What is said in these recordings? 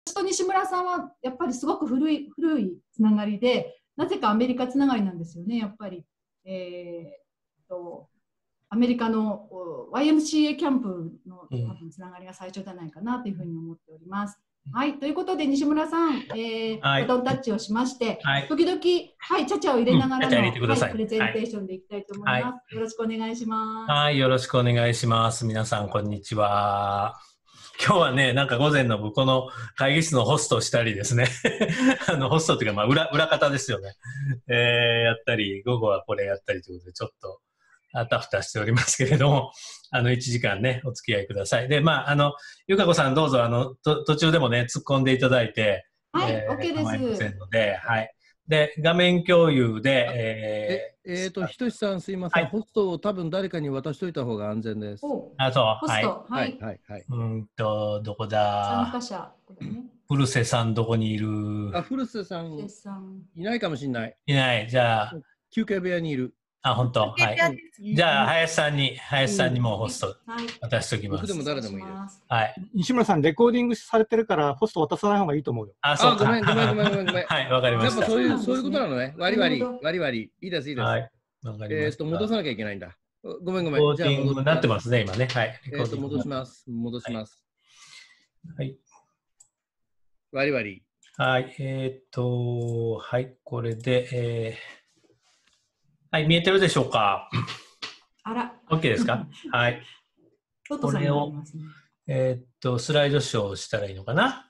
私と西村さんはやっぱりすごく古いつながりで、なぜかアメリカつながりなんですよね、やっぱり。アメリカの YMCA キャンプの多分つながりが最初じゃないかなというふうに思っております。はい、ということで西村さん、バトンタッチをしまして、時々、はい、チャチャを入れながらの、はい、プレゼンテーションでいきたいと思います。よろしくお願いします。 はい、よろしくお願いします。皆さん、こんにちは。今日はね、なんか午前の部この会議室のホストをしたりですね。ホストっていうか、まあ裏方ですよね。やったり、午後はこれやったりということで、ちょっとあたふたしておりますけれども、1時間ね、お付き合いください。で、まあ、ゆかこさんどうぞ、途中でもね、突っ込んでいただいて、 はい、OK です。 構いませんので、はい。で、画面共有で、 ひとしさんすいません、はい、ホストを多分誰かに渡しといた方が安全です。 あ、そう、 ホスト、 はい。 どこだ。 参加者、 古瀬さんどこにいる？ あ、古瀬さんいないかもしれない。 いない。じゃあ。 休憩部屋にいる。 あ、本当。はい。じゃあ、林さんにもホスト渡しておきます。 僕でも誰でもいいです。 はい。 西村さん、レコーディングされてるから、ホスト渡さない方がいいと思うよ。 あ、そうか。 ごめん。はい、 わかりました。 やっぱそういうことなのね。割り。いいです。 はい。わかりました。 戻さなきゃいけないんだ。ごめん。 レコーディングになってますね、今ね。はい。 戻します。 はい。 割り。 はい。はい。これで、はい、見えてるでしょうか。 あら。 OK ですか。はい。これを、スライドショーしたらいいのかな。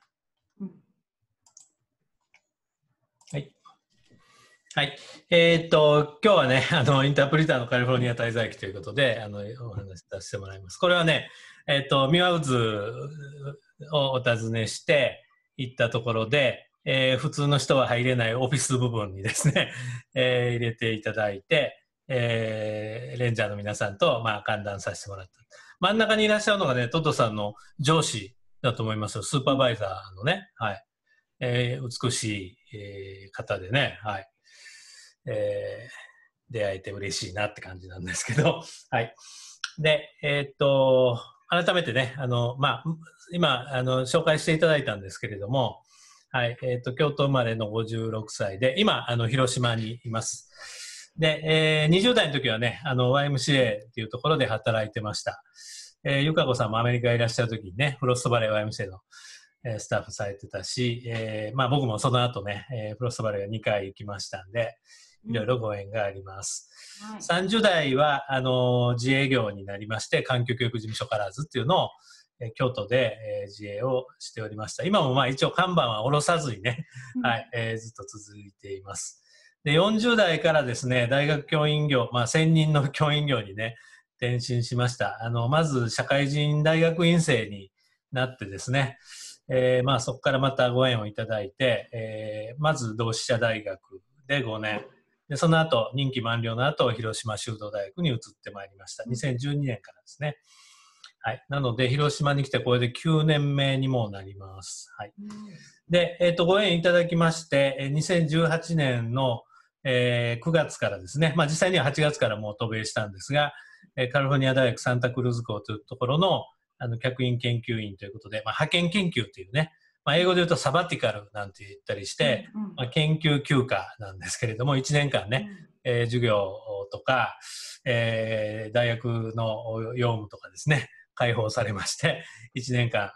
はい。はい。今日はね、インタープリターのカリフォルニア滞在期ということで、お話しさせてもらいます。これはね、ミワウズをお尋ねして行ったところで、普通の人は入れないオフィス部分にですね、入れていただいて、レンジャーの皆さんと、まあ、歓談させてもらった。真ん中にいらっしゃるのがね、トットさんの上司だと思います。スーパーバイザーのね、はい。美しい、方でね、はい。出会えて嬉しいなって感じなんですけど、はい。で、改めてね、まあ、今、紹介していただいたんですけれども、はい、京都生まれの56歳で、今、広島にいます。で、20代の時はね、YMCA っていうところで働いてました。ゆかこさんもアメリカにいらっしゃる時にね、フロストバレー YMCA の、スタッフされてたし、まあ僕もその後ね、フロストバレー2回行きましたんで、いろいろご縁があります。30代は、自営業になりまして、環境教育事務所カラーズっていうのを、京都で、自営をしておりました。今もまあ一応看板は下ろさずにね、はい、ずっと続いています。で、40代からですね、大学教員業、まあ専任の教員業にね、転身しました。まず社会人大学院生になってですね、まあそこからまたご縁をいただいて、まず同志社大学で5年、でその後、任期満了の後、広島修道大学に移ってまいりました。2012年からですね。はい。なので、広島に来て、これで9年目にもなります。はい。で、ご縁いただきまして、2018年の、9月からですね、まあ実際には8月からもう渡米したんですが、カリフォルニア大学サンタクルーズ校というところの、客員研究員ということで、まあ、派遣研究というね、まあ、英語で言うとサバティカルなんて言ったりして、まあ、研究休暇なんですけれども、1年間ね、授業とか、大学の用務とかですね、開放されまして、1年間、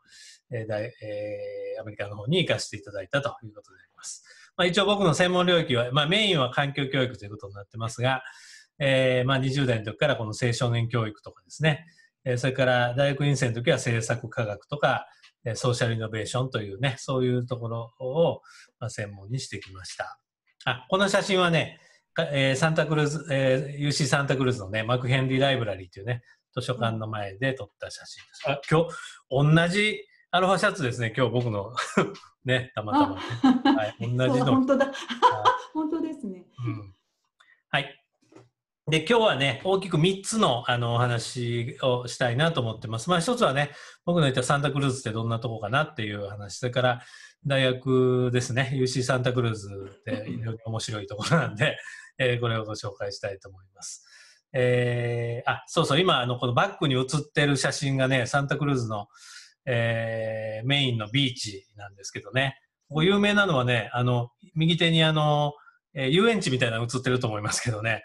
アメリカの方に行かせていただいたということであります。まあ、一応僕の専門領域は、まあ、メインは環境教育ということになってますが、まあ、20代の時からこの青少年教育とかですね、それから大学院生の時は政策科学とか、ソーシャルイノベーションというね、そういうところを専門にしてきました。あ、この写真はね、サンタクルーズ、UC サンタクルーズのね、マクヘンリーライブラリーというね、図書館の前で撮った写真です。あ、今日、同じアロハシャツですね、今日僕のね、たまたま、ね。はい、同じの。 本当だ。本当ですね。 うん。はい。で、今日はね、大きく3つの、お話をしたいなと思ってます。まあ、一つはね、僕の言ったサンタクルーズってどんなとこかなっていう話。それから、大学ですね、UC サンタクルーズって非常に面白いところなんで、これをご紹介したいと思います。そうそう、今、このバックに写ってる写真がね、サンタクルーズの、 メインのビーチなんですけどね。ここ有名なのはね、右手に遊園地みたいなの映ってると思いますけどね。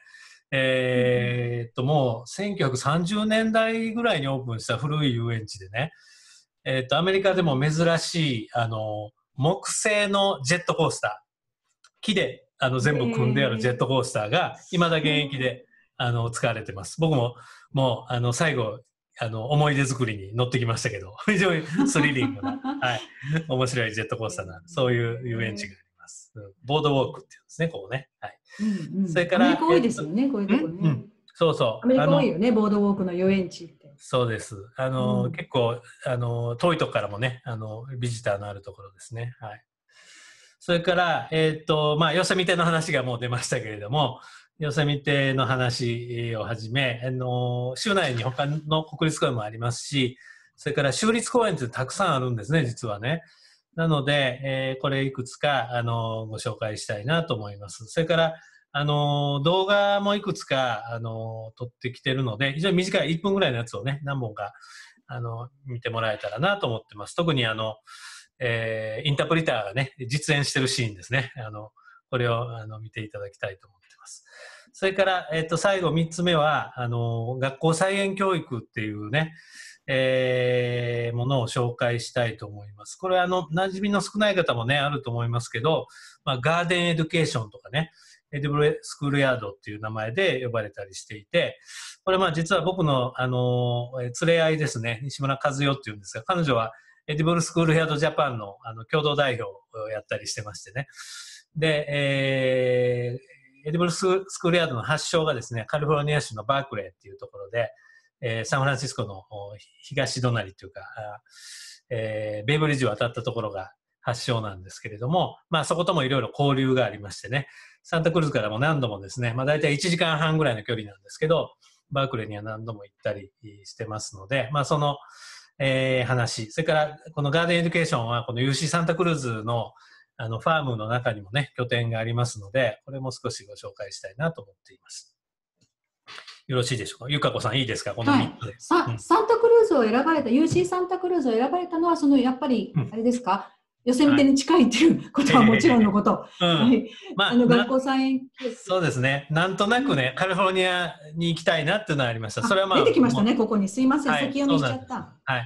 もう1930年代ぐらいにオープンした古い遊園地でね、アメリカでも珍しい、木製のジェットコースター。木で、全部組んであるジェットコースターが、未だ現役で、使われてます。僕も、もう、最後、思い出作りに乗ってきましたけど、非常にスリリングな、はい、面白いジェットコースターな、そういう遊園地があります。ボードウォークっていうんですね、ここね。はい。それから、 アメリカ多いですよね、こういうとこね。 そうそう。 アメリカ多いよね、ボードウォークの遊園地って。 そうです。結構、遠いとこからもね、ビジターのあるところですね。はい。それから、まあ、ヨセミテの話がもう出ましたけれども、ヨセミテの話をはじめ、州内に他の国立公園もありますし、それから州立公園ってたくさんあるんですね、実はね。なので、これいくつか、ご紹介したいなと思います。それから、動画もいくつか、撮ってきてるので、非常に短い1分ぐらいのやつをね、何本か、見てもらえたらなと思ってます。特にインタープリターがね、実演してるシーンですね。これを見ていただきたいと思ってます。それから、最後3つ目は、学校再現教育っていうね、ものを紹介したいと思います。これは馴染みの少ない方もね、あると思いますけど、まあ、ガーデンエデュケーションとかね、エディブルスクールヤードっていう名前で呼ばれたりしていて、これまあ実は僕の連れ合いですね、西村和代っていうんですが、彼女はエディブルスクールヤードジャパンの共同代表をやったりしてましてね。で、エディブルスクールヤードの発祥がですね、カリフォルニア州のバークレーっていうところで、サンフランシスコの東隣というか、ベイブリッジを渡ったところが発祥なんですけれども、まあそこともいろいろ交流がありましてね、サンタクルーズからも何度もですね、まあ大体1時間半ぐらいの距離なんですけど、バークレーには何度も行ったりしてますので、まあその、話、それからこのガーデンエデュケーションはこの UC サンタクルーズのファームの中にもね、拠点がありますので、これも少しご紹介したいなと思っています。よろしいでしょうか。ゆかこさんいいですか、この3つで。 サンタクルーズを選ばれた、UC サンタクルーズを選ばれたのは、やっぱり、あれですか、ヨセミテに近いっていうことはもちろんのこと。学校再現教育。 そうですね。なんとなくね、カリフォルニアに行きたいなっていうのはありました。それはまあ。 出てきましたね、ここに。すいません、先読みしちゃった。 はい。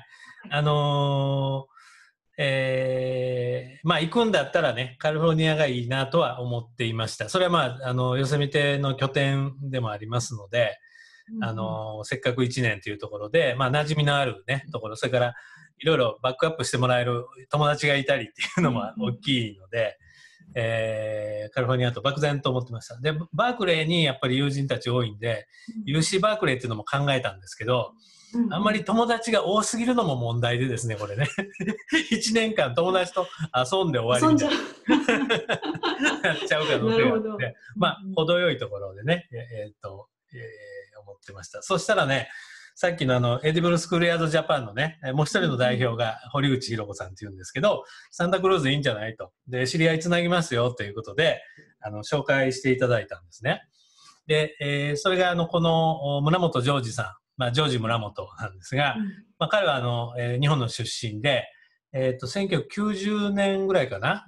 まあ行くんだったらね、カリフォルニアがいいなとは思っていました。それはまあ、ヨセミテの拠点でもありますので、せっかく1年というところで、まあ馴染みのあるね、ところ、それからいろいろバックアップしてもらえる友達がいたりっていうのも大きいので、カリフォルニアと漠然と思ってました。で、バークレーにやっぱり友人たち多いんで、UC バークレーっていうのも考えたんですけど、あんまり友達が多すぎるのも問題でですね、これね。1年間友達と遊んで終わりみたいな。やっちゃうかので、まあ、程よいところでね、思ってました。そしたらね、さっきのエディブルスクールヤードジャパンのね、もう一人の代表が堀内博子さんっていうんですけど、サンタクルーズいいんじゃないと。で、知り合いつなぎますよということで、紹介していただいたんですね。で、それがこの村本ジョージさん、まあ、ジョージ村本なんですが、まあ、彼は日本の出身で、1990年ぐらいかな、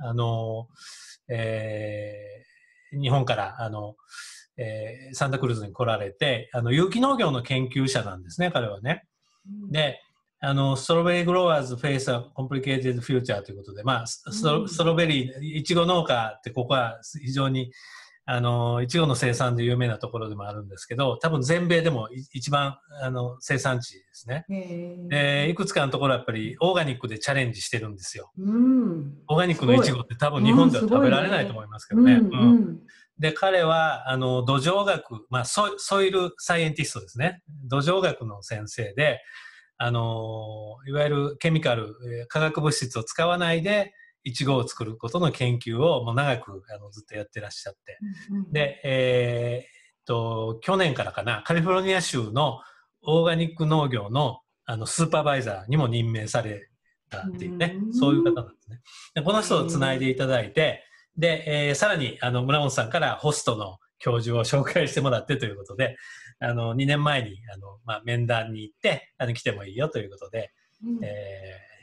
日本からサンタクルーズに来られて、有機農業の研究者なんですね、彼はね。で、ストロベリーグロワーズフェイスアコンプリケーティッドフューチャーということで、まあ、ストロベリー、いちご農家ってここは非常にいちごの生産で有名なところでもあるんですけど、多分全米でも一番生産地ですね。で、いくつかのところはやっぱりオーガニックでチャレンジしてるんですよ。オーガニックのいちごって多分日本では食べられないと思いますけどね。で、彼は土壌学、まあソイルサイエンティストですね。土壌学の先生で、いわゆるケミカル、化学物質を使わないで、イチゴを作ることの研究をもう長くずっとやってらっしゃって。で、去年からかな、カリフォルニア州のオーガニック農業のスーパーバイザーにも任命されたっていうね、そういう方なんですね。でこの人をつないでいただいて、で、さらに村本さんからホストの教授を紹介してもらってということで、2年前にまあ、面談に行って来てもいいよということで、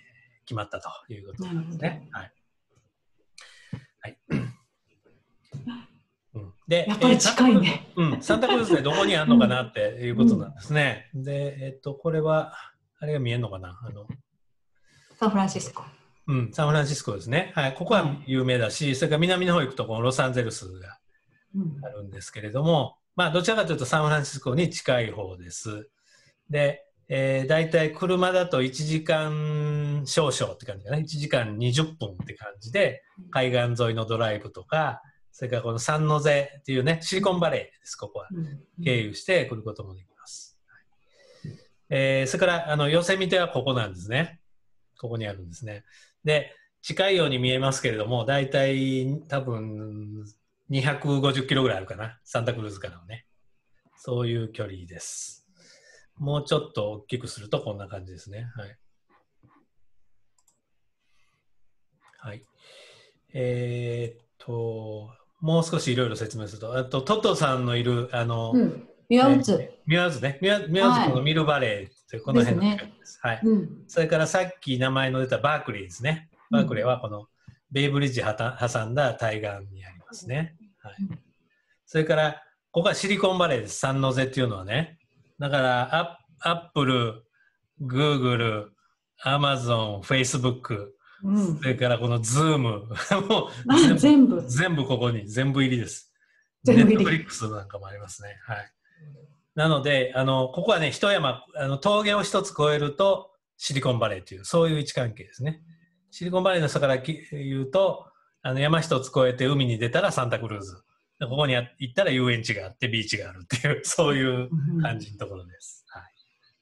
決まったということですね。はい。はい。 で、やっぱり近いね。 サンタクルーズでどこにあるのかなっていうことなんですね。で、これは、あれが見えるのかな、 サンフランシスコ。 サンフランシスコですね。はい。ここは有名だし、それから南の方行くと、このロサンゼルスがあるんですけれども、まあ、どちらかというとサンフランシスコに近い方です。で、だいたい車だと1時間少々って感じかな。1時間20分って感じで、海岸沿いのドライブとか、それからこのサンノゼっていうね、シリコンバレーです、ここは。経由して来ることもできます。それから、ヨセミテはここなんですね。ここにあるんですね。で、近いように見えますけれども、だいたい多分250キロぐらいあるかな。サンタクルーズからのね。そういう距離です。もうちょっと大きくするとこんな感じですね。はい。はい。もう少しいろいろ説明すると、トトさんのいる、 ミュアウズ。 ミュアウズね。ミュアウズこのミルバレーというこの辺の近くです。はい。それからさっき名前の出たバークリーですね。バークリーはこのベイブリッジ挟んだ対岸にありますね。はい。それから、ここはシリコンバレーです。サンノゼっていうのはね。だから、アップル、グーグル、アマゾン、フェイスブック、それからこのズーム、もう全部ここに、全部入りです。ネットフリックスなんかもありますね。はい。なので、ここはね、一山、峠を一つ越えるとシリコンバレーという、そういう位置関係ですね。シリコンバレーの人から言うと、山一つ越えて海に出たらサンタクルーズ。ここに行ったら遊園地があってビーチがあるっていう、そういう感じのところです。はい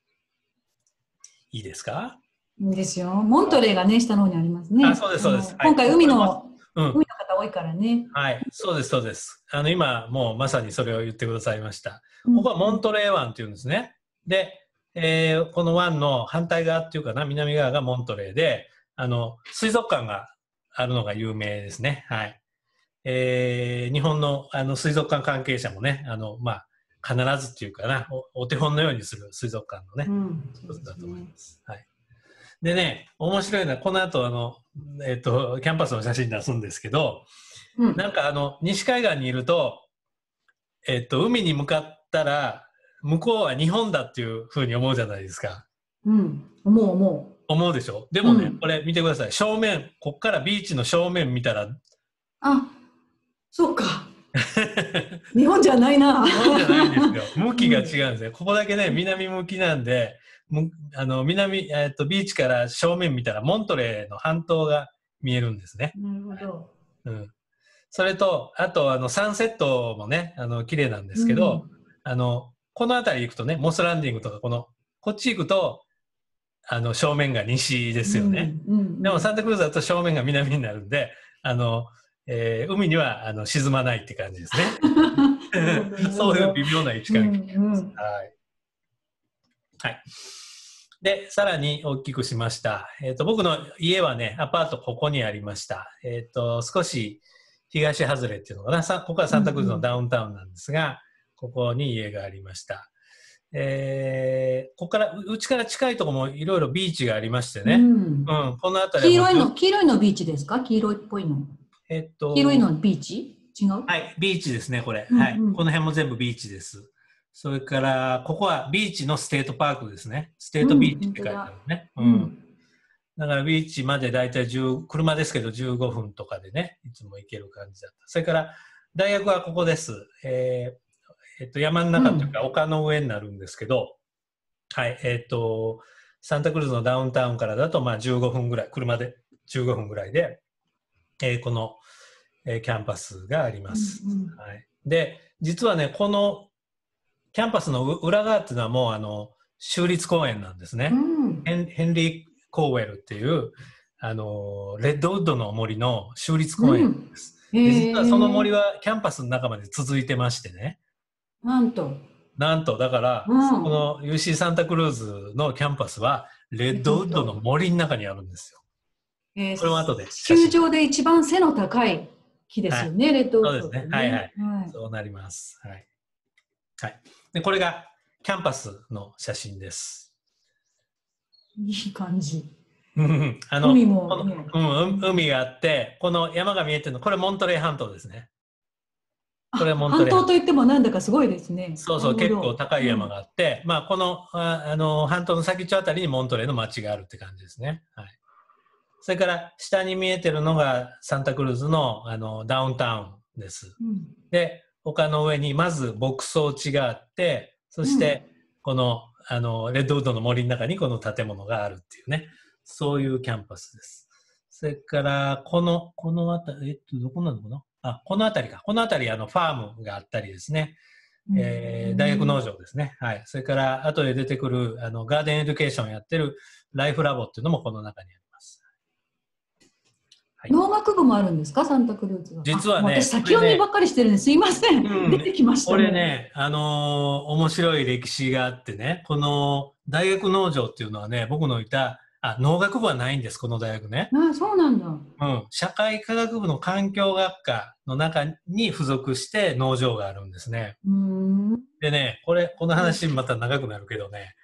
。いいですか？ いいですよ。モントレーがね、下の方にありますね。 あ、そうです、そうです。 今回海の方多いからね。 はい、そうです、そうです。今、もうまさにそれを言ってくださいました。ここはモントレー湾っていうんですね。で、この湾の反対側っていうかな、南側がモントレーで、水族館があるのが有名ですね。はい。日本の水族館関係者もね、まあ、必ずっていうかな、お手本のようにする水族館のね、一つだと思います。はい。でね、面白いのは、この後キャンパスの写真出すんですけど、なんか西海岸にいると、海に向かったら、向こうは日本だっていうふうに思うじゃないですか。思うでしょ？でもね、これ見てください。正面、こっからビーチの正面見たら、 そうか。日本じゃないな。 日本じゃないんですよ。向きが違うんですよ。ここだけね、南向きなんで、ビーチから正面見たらモントレーの半島が見えるんですね。 なるほど。 それと、あと、サンセットもね、綺麗なんですけど、この辺り行くとね、モスランディングとか、こっち行くと、正面が西ですよね。でも、サンタクルーズだと正面が南になるんで、海には沈まないって感じですね。そういう微妙な位置関係です。はい。はい。で、さらに大きくしました。僕の家はね、アパートここにありました。少し東外れっていうのかな。ここはサンタクルーズのダウンタウンなんですが、ここに家がありました。ここから、うちから近いところもいろいろビーチがありましてね。この辺りは黄色いのビーチですか？黄色いっぽいの。黄色いのビーチ？違う？ はい、ビーチですね、これ。はい。この辺も全部ビーチです。それから、ここはビーチのステートパークですね。ステートビーチって書いてあるね。だからビーチまでだいたい車ですけど15分とかでね、いつも行ける感じだった。それから大学はここです。山の中というか丘の上になるんですけど、はい、サンタクルーズのダウンタウンからだとまあ15分ぐらい、車で15分ぐらいで、この、キャンパスがあります。はい、で、実はね、このキャンパスの裏側っていうのはもう州立公園なんですね。ヘンリー・コーウェルっていう、レッドウッドの森の州立公園です。で実はその森はキャンパスの中まで続いてましてね。なんと、だから、この UC サンタクルーズのキャンパスは、レッドウッドの森の中にあるんですよ。これも後で。 地球上で一番背の高い木ですよね、レッドウッド、ね。 そうですね。はいはい。そうなります。はい。はい。で、これがキャンパスの写真です。 いい感じ。 海も、ね、 海があって、この山が見えてるの、これモントレー半島ですね。 これモントレー半島といってもなんだかすごいですね。 そうそう、結構高い山があって、まあこの半島の先っちょあたりにモントレーの町があるって感じですね。はい。それから下に見えてるのがサンタクルーズのダウンタウンです。で、丘の上にまず牧草地があって、そしてこのレッドウッドの森の中にこの建物があるっていうね、そういうキャンパスです。それからこの辺り、どこなのかな、この辺りか。この辺りファームがあったりですね。大学農場ですね。はい。それから後で出てくるガーデンエデュケーションをやってるライフラボっていうのもこの中にあります。 はい、農学部もあるんですか、サンタクルーズは。 実はね、 私先読みばっかりしてるんですいません、出てきましたね。 これね、面白い歴史があってね、この大学農場っていうのはね、僕のいた農学部はないんです、この大学ね。 そうなんだ。 社会科学部の環境学科の中に付属して農場があるんですね。でね、この話また長くなるけどね、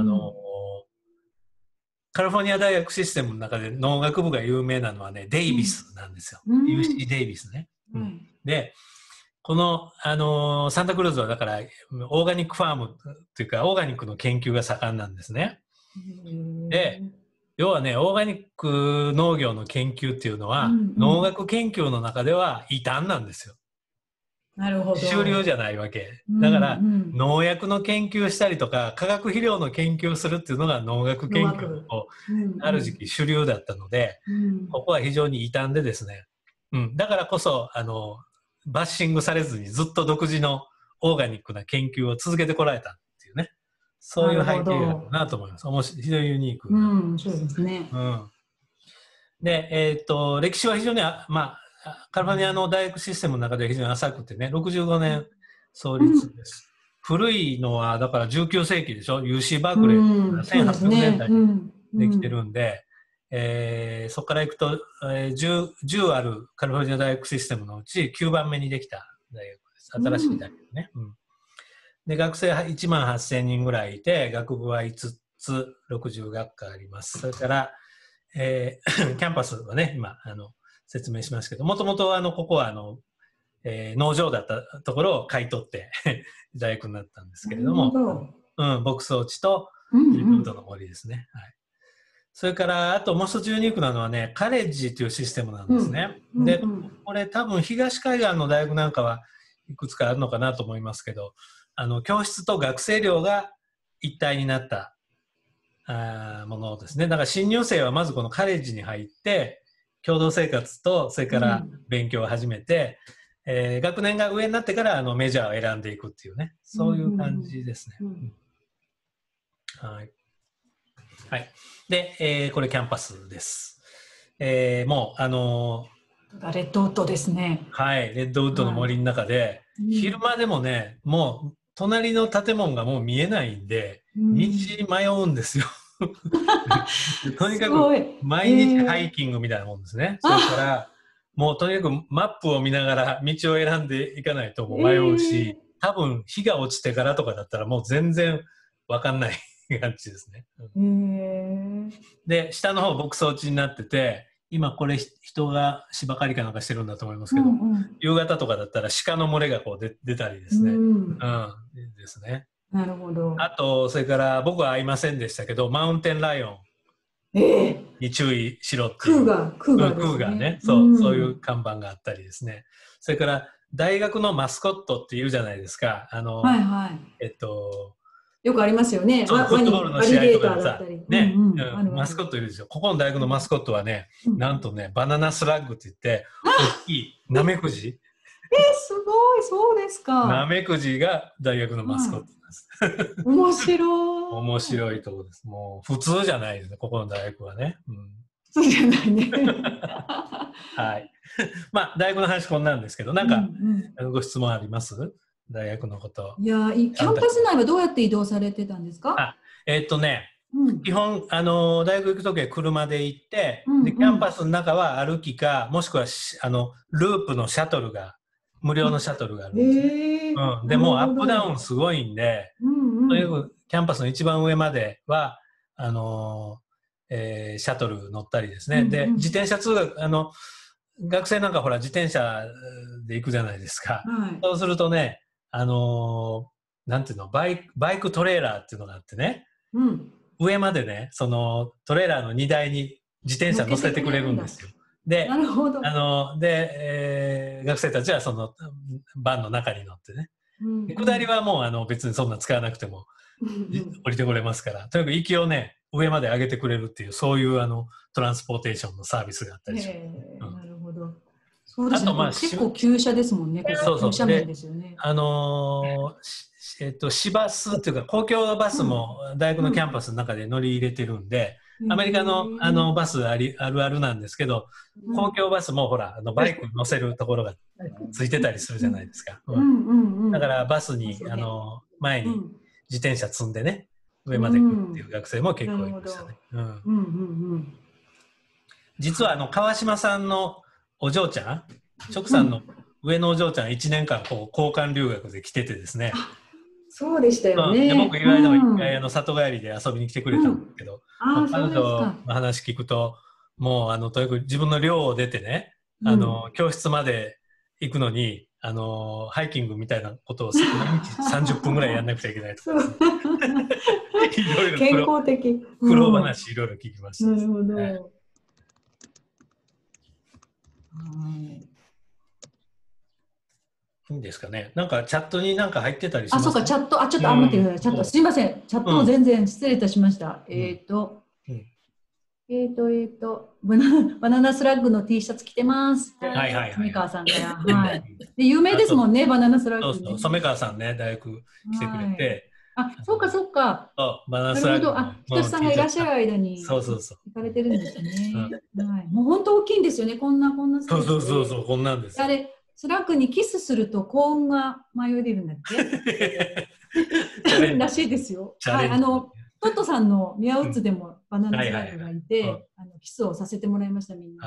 カリフォルニア大学システムの中で農学部が有名なのはね、デイビスなんですよ。UC デイビスね。で、この、サンタクルーズはだから、オーガニックファームっていうか、オーガニックの研究が盛んなんですね。で、要はね、オーガニック農業の研究っていうのは、農学研究の中では異端なんですよ。 なるほど。 主流じゃないわけ。だから、農薬の研究したりとか、化学肥料の研究するっていうのが農学研究をある時期主流だったので、ここは非常に異端でですね、だからこそ、バッシングされずにずっと独自のオーガニックな研究を続けてこられたっていうね、そういう背景があるなと思います。非常にユニーク。 そうですね。 で、歴史は非常に、カリフォルニアの大学システムの中で非常に浅くてね、65年創立です。古いのは、だから19世紀でしょ、UC バークレー、1800年代にできてるんで、そこから行くと、10あるカリフォルニア大学システムのうち9番目にできた大学です。新しい大学ね。で、学生は1万8000人ぐらいいて、学部は5つ、60学科あります。それから、キャンパスはね、今、説明しますけど、もともとここは農場だったところを買い取って大学になったんですけれども、牧草地とリブートの森ですね。それから、あともう一つユニークなのはね、カレッジというシステムなんですね。で、これ多分東海岸の大学なんかはいくつかあるのかなと思いますけど、教室と学生寮が一体になったものですね。だから新入生はまずこのカレッジに入って、共同生活とそれから勉強を始めて、学年が上になってからメジャーを選んでいくっていうね、そういう感じですね。はい。はい。で、これキャンパスです。もうレッドウッドですね。 はい、レッドウッドの森の中で、昼間でもね、もう隣の建物がもう見えないんで、道迷うんですよ。とにかく毎日ハイキングみたいなもんですね。それからもうとにかくマップを見ながら道を選んでいかないともう迷うし、多分日が落ちてからとかだったらもう全然わかんない感じですね。で、下の方牧草地になってて、今これ人が芝刈りかなんかしてるんだと思いますけど、夕方とかだったら鹿の群れがこう出たりですね。ですね。 なるほど。 あと、それから僕は会いませんでしたけど、マウンテンライオンに注意しろっていう。 クーガね。そういう看板があったりですね。それから大学のマスコットっていうじゃないですか。 よくありますよね。 フットボールの試合とかでさ、ね、マスコットいるんですよ。ここの大学のマスコットはね、なんとね、バナナスラッグって言って、大きいナメクジ。 すごい、そうですか。 ナメクジが大学のマスコットです。 面白い。 面白いところです。もう普通じゃないですね、ここの大学はね。 普通じゃないね。 はい。まあ、大学の話こんなんですけど、なんか、ご質問あります？大学のこと。 いや、キャンパス内はどうやって移動されてたんですか？ 基本、大学行くときは車で行って、で、キャンパスの中は歩きか、もしくは、ループのシャトルが、無料のシャトルがあるんです。でも、アップダウンすごいんで、とにかくキャンパスの一番上までは、 シャトル乗ったりですね。で、自転車通学、学生なんかほら自転車で行くじゃないですか。そうするとね、なんていうの、バイクトレーラーっていうのがあってね、上までね、そのトレーラーの荷台に自転車乗せてくれるんですよ。で、 なるほど。 学生たちはそのバンの中に乗ってね。下りはもう別にそんな使わなくても降りてこれますから、とにかく行きをね、上まで上げてくれるっていう、そういうトランスポーテーションのサービスがあったりします。 なるほど。そうですね。あと結構急車ですもんね。急車面ですよね。 市バスっていうか公共バスも大学のキャンパスの中で乗り入れてるんで、アメリカのバスあるあるなんですけど、公共バスもほらバイクに乗せるところがついてたりするじゃないですか。だからバスに前に自転車積んでね、上まで来るっていう学生も結構いましたね。実は川島さんのお嬢ちゃん、直さんの上のお嬢ちゃん1年間こう交換留学で来ててですね。 そうでしたよね。 で僕意外と一回里帰りで遊びに来てくれたんですけど、彼女の話聞くと、もうとにかく自分の寮を出てね、教室まで行くのにハイキングみたいなことを毎日30分ぐらいやんなくちゃいけないとか、ね、いろいろ健康的苦労話いろいろ聞きました。 なるほど。 いいんですかね。なんかチャットになんか入ってたりします？ そうか、チャット、ちょっと待ってください。チャット、すいません。チャットも全然失礼いたしました。バナナスラッグの T シャツ着てます。染川さんから。で、有名ですもんね、バナナスラッグ。 そう、染川さんね、大学来てくれて。 そうか、そうか。 バナナスラッグ。 ひとしさんがいらっしゃる間に行かれてるんですね。もう本当大きいんですよね、こんな。 そう、こんなんです。 あれ、スラッグにキスすると幸運が舞い降りるんだっけらしいですよ。トットさんのミャウッツでもバナナスラッグがいて、キスをさせてもらいました、みんな。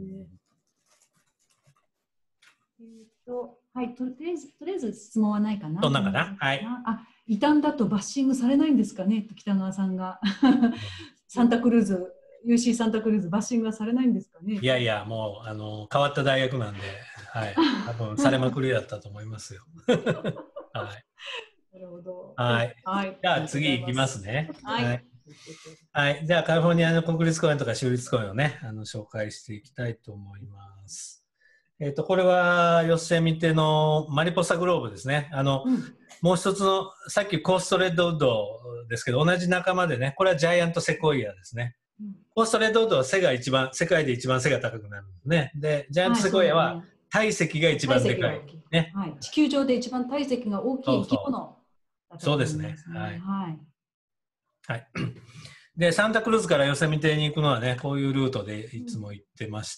とりあえず質問はないかな。 そんなかな。 異端だとバッシングされないんですかねと北川さんが。サンタクルーズ、UC サンタクルーズ、バッシングはされないんですかね。 いや、もう変わった大学なんで、多分されまくりだったと思いますよ。なるほど。 じゃあ次いきますね。じゃあカリフォルニアの国立公園とか州立公園をね、紹介していきたいと思います。これはヨセミテのマリポサグローブですね。もう一つの、さっきコーストレッドウッドですけど、同じ仲間でね、これはジャイアントセコイアですね。コーストレッドウッドは世界で一番背が高くなるんですね。で、ジャイアントセコイアは体積が一番でかい。 地球上で一番体積が大きい生き物。 そうですね。で、サンタクルーズからヨセミテに行くのはね、こういうルートでいつも行ってました。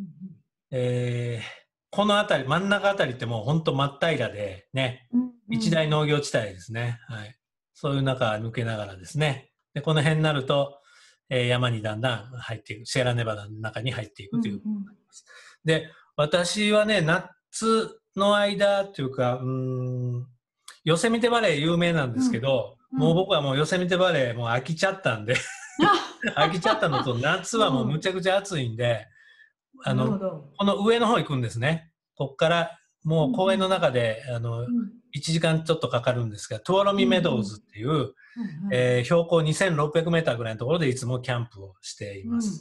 この辺り、真ん中あたりってもう本当真っ平らでね、一大農業地帯ですね。そういう中抜けながらですね。で、この辺になると、山にだんだん入っていく、シェラネバダの中に入っていくということになります。で、私はね、夏の間というか、ヨセミテバレー有名なんですけど、もう僕はもうヨセミテバレーもう飽きちゃったんで、飽きちゃったのと、夏はもうむちゃくちゃ暑いんで、この上の方行くんですね。ここからもう公園の中で1時間ちょっとかかるんですが、トゥアロミメドウズっていう、標高2600メーターぐらいのところでいつもキャンプをしています。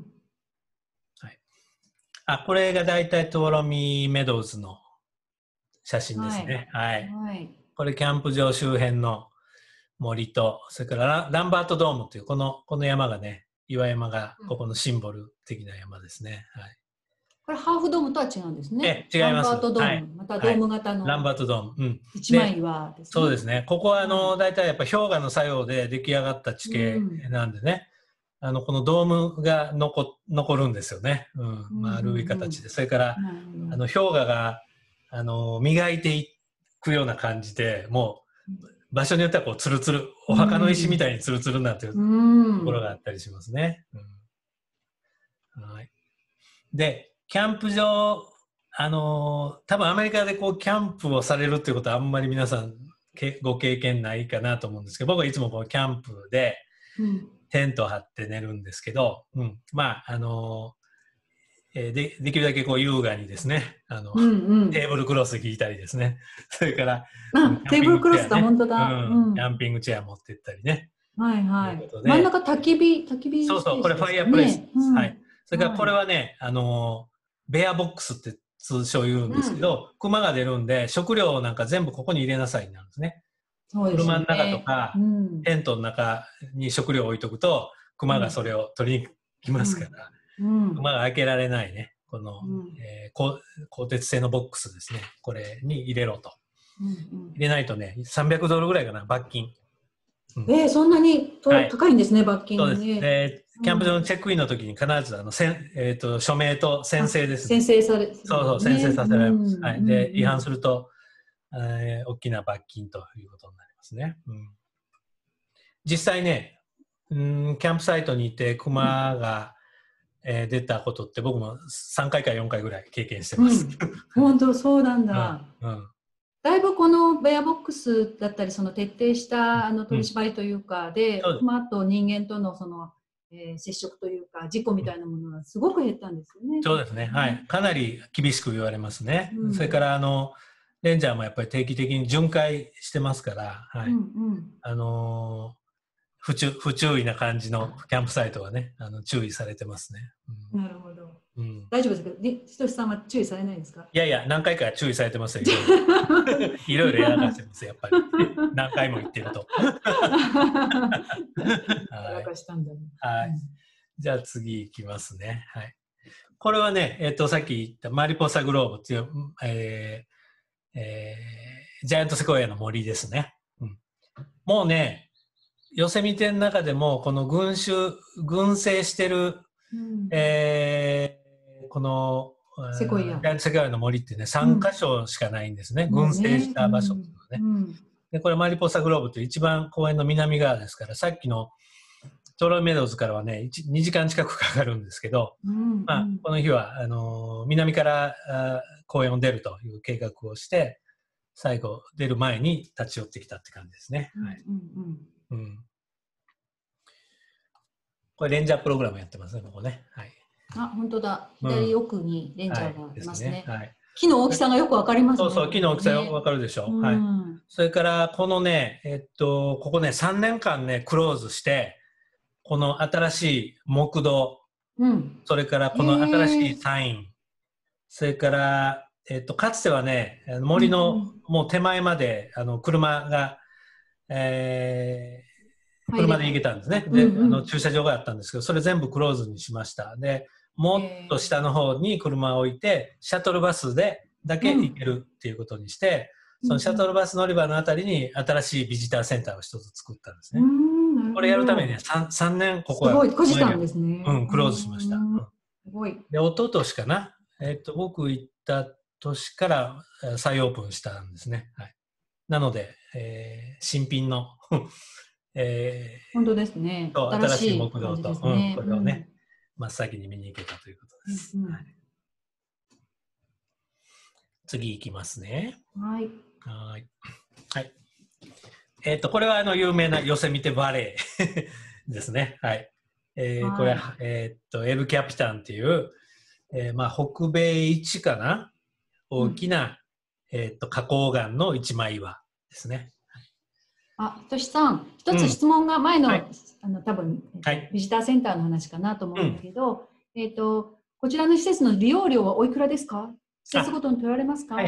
これがだいたいトゥアロミメドウズの写真ですね。これキャンプ場周辺の森と、それからランバートドームというこの山がね、岩山がここのシンボル的な山ですね。 これハーフドームとは違うんですね。 違います。 ランバートドーム、またドーム型の。 ランバートドーム。 一枚岩ですね。 そうですね。ここは大体やっぱ氷河の作用で出来上がった地形なんでね、このドームが残るんですよね。丸い形で。それから氷河が磨いていくような感じで、もう場所によってはこうツルツル、お墓の石みたいにツルツルになってるところがあったりしますね。で、キャンプ場、多分アメリカでこうキャンプをされるっていうことはあんまり皆さんご経験ないかなと思うんですけど、僕はいつもこうキャンプで、 テントを張って寝るんですけど、まあできるだけこう優雅にですね、テーブルクロス引いたりですね、それからテーブルクロスだ、本当だ。 キャンピングチェア持ってったりね。 はいはい。真ん中焚き火そうそう、これファイアプレイスです。はい。それからこれはね、ベアボックスって通称言うんですけど、熊が出るんで、食料なんか全部ここに入れなさいになるんですね。車の中とか、テントの中に食料を置いとくと、熊がそれを取りに来ますから、熊が開けられないね、この、鋼鉄製のボックスですね、これに入れろと。入れないとね、$300ぐらいかな、罰金。 そんなに高いんですね、罰金。 そうです。で、キャンプ場のチェックインの時に必ず署名と宣誓ですね。 宣誓される。 そうそう、宣誓させられます。はい。で、違反すると、大きな罰金ということになりますね。実際ね、キャンプサイトにいてクマが、出たことって僕も3回か4回ぐらい経験してます。 本当そうなんだ。だいぶこのベアボックスだったり、その徹底した取り締まりというかで、クマと人間との接触というか、事故みたいなものがすごく減ったんですよね。 そうですね。はい。かなり厳しく言われますね。それからレンジャーもやっぱり定期的に巡回してますから、はい。不注意な感じのキャンプサイトはね、注意されてますね。 なるほど。大丈夫ですか？ひとしさんは注意されないんですか？ いやいや、何回か注意されてますよ。いろいろやらかしてます、やっぱり。何回も言ってると。 やらかしたんだね。 はい。じゃあ次いきますね。はい。これはね、さっき言ったマリポサグローブっていう、ジャイアントセコイアの森ですね。もうね、ヨセミテの中でもこの群生してる、このセコイア。 ジャイアントセコイアの森ってね、3カ所しかないんですね。群生した場所っていうのね。で、これマリポサグローブって一番公園の南側ですから、さっきのトロイメドウズからはね、2時間近くかかるんですけど、まあ、この日は、南から公園を出るという計画をして、最後出る前に立ち寄ってきたって感じですね。はい。これレンジャープログラムやってますね、ここね。はい。 本当だ。左奥にレンジャーがいますね。木の大きさがよくわかりますね。 そうそう、木の大きさわかるでしょ。はい。それから、このね、ここね、3年間ね、クローズして、この新しい木道、それからこの新しいサイン、それから、かつてはね、森のもう手前まで、車が、車で行けたんですね。で、駐車場があったんですけど、それ全部クローズにしました。で、もっと下の方に車を置いて、シャトルバスでだけ行けるっていうことにして、そのシャトルバス乗り場のあたりに新しいビジターセンターを一つ作ったんですね。これやるためにね、3年ここは。 すごい、閉じたんですね。 クローズしました。 すごい。 で、一昨年かな。僕行った年から再オープンしたんですね。はい。なので、新品の本当ですね。 新しい木道と、これをね、真っ先に見に行けたということです。次行きますね。 はい。 はい。これは有名なヨセミテバレーですね。はい。これは、エルキャピタンっていう、まあ、北米一かな大きな、花崗岩の一枚岩ですね。 ひとしさん、一つ質問が前の、多分、ビジターセンターの話かなと思うんだけど、こちらの施設の利用料はおいくらですか？施設ごとに取られますか？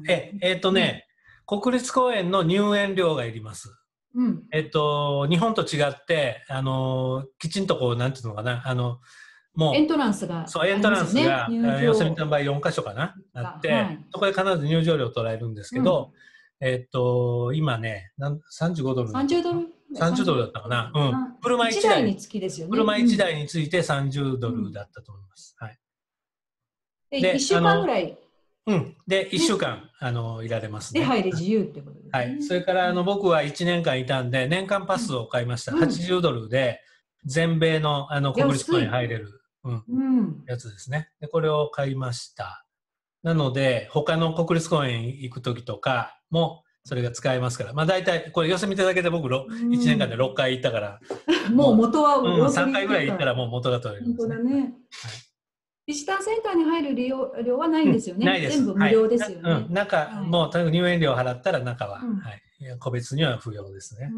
国立公園の入園料がいります。日本と違って、きちんとこう、なんていうのかな、もう、 エントランスが、 そう、エントランスが、ヨセミテの場合4カ所かな、あって、そこで必ず入場料を取られるんですけど、今ね、35ドル。 30ドル 30ドルだったかな。車1台につきですよね。車1台について30ドルだったと思います。はい。 で、1週間ぐらい。 で、1週間、いられますね。 で、入り自由ってことですね。 はい。それから、僕は1年間いたんで、年間パスを買いました。80ドルで、全米の、国立公園に入れる、やつですね。で、これを買いました。なので、他の国立公園行くときとかも、 それが使えますから、まあ大体、これヨセミテだけで僕1年間で6回行ったから、 もう元は 3回ぐらい行ったらもう元が取れるんですね。 本当だね。ビジターセンターに入る利用料はないんですよね。 ないです。 全部無料ですよね。 中、もうとにかく入園料を払ったら中は、個別には不要ですね。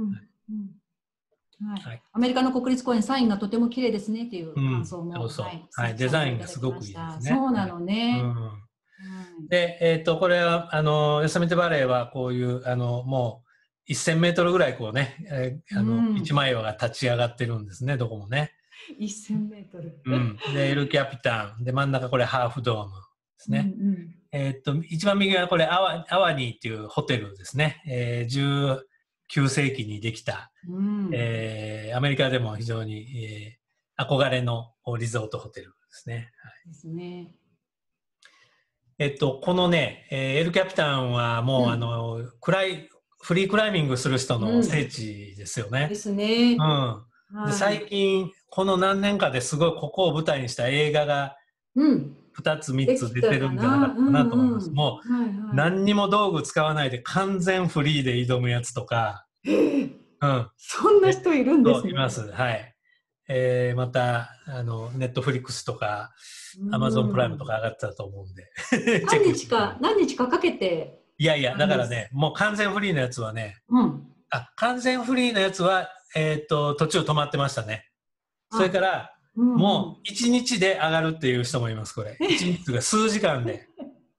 アメリカの国立公園、サインがとても綺麗ですねっていう感想も。 デザインがすごくいいですね。 そうなのね。 で、これは、ヨセミテバレーはこういう、もう1000メートルぐらいこうね、一枚岩が立ち上がってるんですね、どこもね。 1000メートル。 で、エルキャピタン。で、真ん中これハーフドームですね。一番右はこれアワニーっていうホテルですね。19世紀にできた、アメリカでも非常に、憧れのリゾートホテルですね。 ですね。 このね、エルキャピタンはもう、フリークライミングする人の聖地ですよね。 ですね。 で最近、この何年かですごいここを舞台にした映画が2つ3つ出てるんじゃなかったかなと思います。もう何にも道具使わないで完全フリーで挑むやつとか。 そんな人いるんですね。 います。はい。また、ネットフリックスとか、アマゾンプライムとか上がってたと思うんで。 何日かかけて。 いやいや、だからね、もう完全フリーのやつはね、完全フリーのやつは、途中止まってましたね。それから、もう1日で上がるっていう人もいます、これ。1日が数時間で。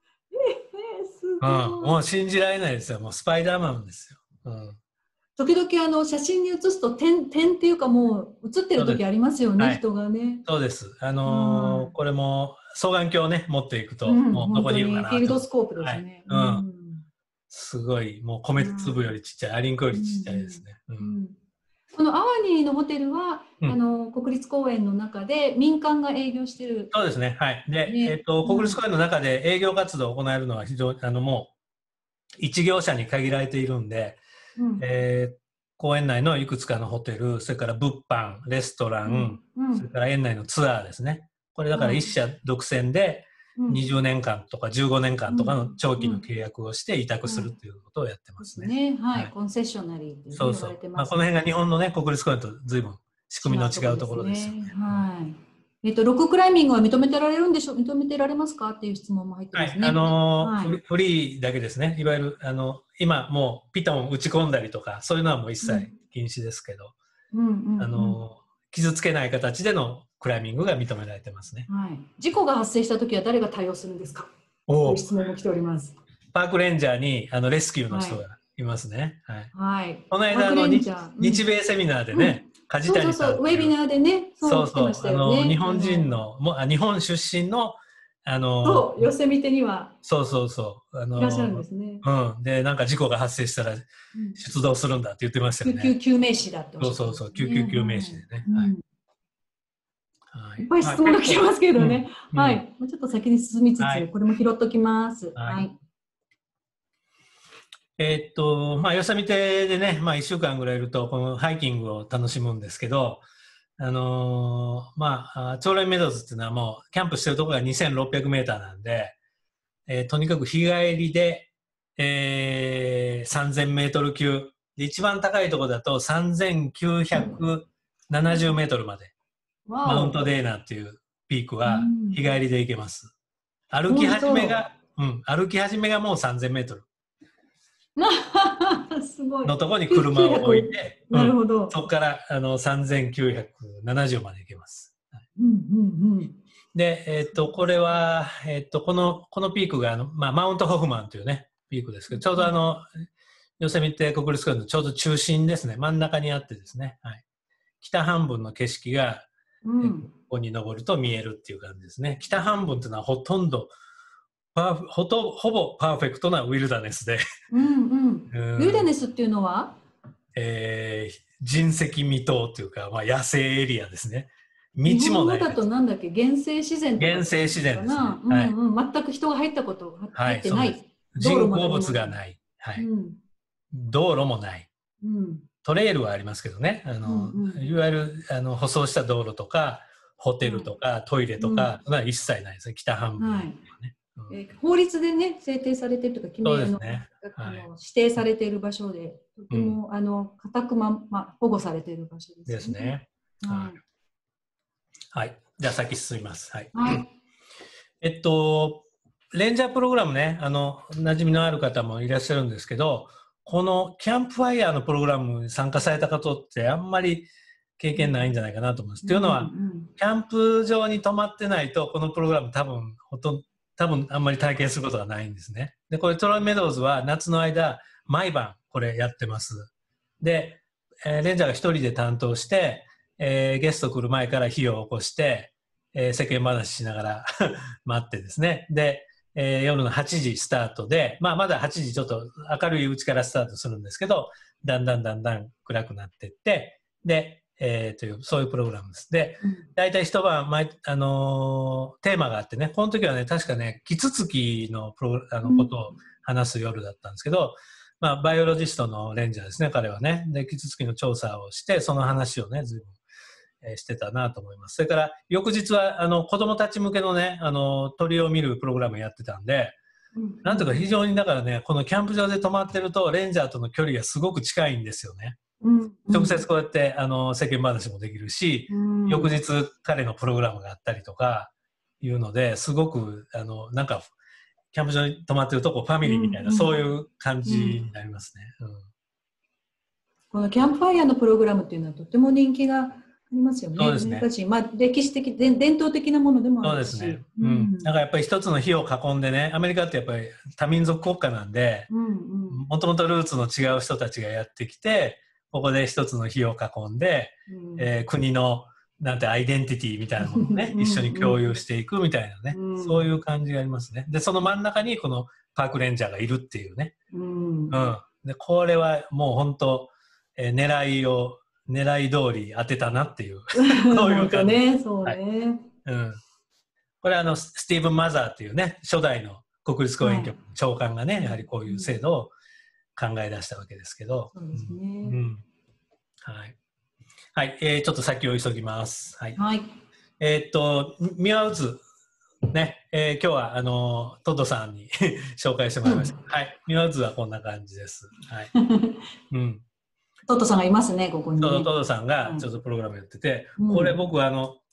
もう信じられないですよ。もうスパイダーマンですよ。 時々写真に写すと点っていうかもう写ってる時ありますよね、人がね。 そうです。これも双眼鏡をね、持っていくと、もうどこにいるかなと。 フィールドスコープですね。 すごい、もう米粒よりちっちゃい、アリンコよりちっちゃいですね。 このアワニーのホテルは、国立公園の中で民間が営業してる。 そうですね。はい。で、国立公園の中で営業活動を行えるのは非常に、もう、一業者に限られているんで、公園内のいくつかのホテル、それから物販、レストラン、それから園内のツアーですね。これだから一社独占で20年間とか15年間とかの長期の契約をして委託するということをやってますね。 はい、コンセッショナリーって言われてます。 この辺が日本のね、国立公園と随分仕組みの違うところですよね。 はい。ロッククライミングは認めてられるんでしょう、認めてられますかっていう質問も入ってますね。 フリーだけですね。いわゆる、今もうピトン打ち込んだりとか、そういうのはもう一切禁止ですけど、傷つけない形でのクライミングが認められてますね。 事故が発生したときは誰が対応するんですかという質問も来ております。 パークレンジャーにレスキューの人がいますね。この間日米セミナーでね、梶谷さん。 ウェビナーでね、 日本人の、日本出身の、 寄せ見てには。 いらっしゃるんですね。 で、なんか事故が発生したら出動するんだって言ってましたよね。 救急救命士だっておっしゃって。 救急救命士でね。 いっぱい質問が来てますけどね。はい。もうちょっと先に進みつつ、これも拾っときます。はい。 ヨセミテでね、1週間ぐらいいると、このハイキングを楽しむんですけど、チョウライメドウズっていうのはもう、キャンプしてるところが2600メーターなんで、とにかく日帰りで、3000メートル級。で、一番高いところだと3970メートルまで。マウントデーナっていうピークは日帰りで行けます。歩き始めがもう3000メートル。 すごい。 のところに車を置いて、 なるほど。 そこから3970まで行けます。で、これは、このピークがマウントホフマンというね、ピークですけど、ちょうどヨセミテ国立公園のちょうど中心ですね、真ん中にあってですね、北半分の景色が、ここに登ると見えるっていう感じですね。北半分っていうのはほぼパーフェクトなウィルダネスで。 ウィルダネスっていうのは人跡未踏っていうか、野生エリアですね。道もない。 日本語だとなんだっけ、原生自然とか。 原生自然ですね。 全く人が入ってない。 人工物がない。道路もない。トレイルはありますけどね。いわゆる舗装した道路とか、ホテルとか、トイレとか、一切ないですね。北半分はね。 法律でね、制定されているとか、決め指定されている場所で、とても固く保護されている場所ですね。 はい。じゃあ先進みます。はい。 はい、 レンジャープログラムね、馴染みのある方もいらっしゃるんですけど、このキャンプファイヤーのプログラムに参加された方ってあんまり経験ないんじゃないかなと思います。というのは、キャンプ場に泊まってないと、このプログラム多分あんまり体験することがないんですね。で、これトロイメドウズは夏の間、毎晩これやってます。で、レンジャーが一人で担当して、ゲスト来る前から火を起こして、世間話しながら待ってですね。で、夜の8時スタートで、まだ8時ちょっと明るいうちからスタートするんですけど、だんだん暗くなっていって、で、そういうプログラムです。で、大体一晩テーマがあってね、この時はね、確かね、キツツキのことを話す夜だったんですけど、バイオロジストのレンジャーですね、彼はね。で、キツツキの調査をして、その話をね、随分してたなと思います。それから、翌日は、子供たち向けのね、鳥を見るプログラムをやってたんで、なんとか非常にだからね、このキャンプ場で泊まってると、レンジャーとの距離がすごく近いんですよね。直接こうやって世間話もできるし、翌日彼のプログラムがあったりとかいうので、すごくなんかキャンプ場に泊まってるとこファミリーみたいな、そういう感じになりますね。 このキャンプファイヤーのプログラムっていうのはとても人気がありますよね。 そうですね。 歴史的、伝統的なものでもあるし。 そうですね。なんかやっぱり一つの火を囲んでね、アメリカってやっぱり多民族国家なんで、もともとルーツの違う人たちがやってきて、ここで一つの火を囲んで、国のなんてアイデンティティみたいなものをね、一緒に共有していくみたいなね、そういう感じがありますね。で、その真ん中にこのパークレンジャーがいるっていうね。で、これはもう本当、狙い通り当てたなっていう、そういう感じ。 そうね。 これスティーブン・マザーっていうね、初代の国立公園局長官がね、やはりこういう制度を考え出したわけですけど。 そうですね。 はい。はい。ちょっと先を急ぎます。はい。 はい。 ミワウズ、ね、今日は、トッドさんに紹介してもらいました。はい。ミワウズはこんな感じです。はい。 トッドさんがいますね、ここに、ね。 トッドさんがちょっとプログラムやってて、これ僕